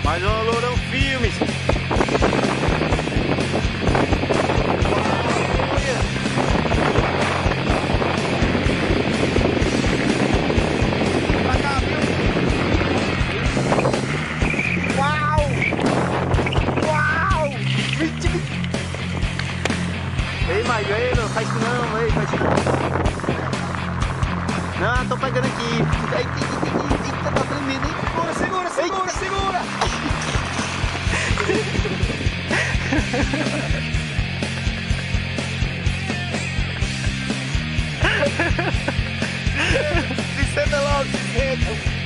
Mais um Lourão Filmes. Uau! Uau! Ei, Maio, ei, não faz isso não, ei, faz isso não. Não, tô pegando aqui. Eita, tá tremendo, hein? Segura, segura, segura! Se senta logo, se senta.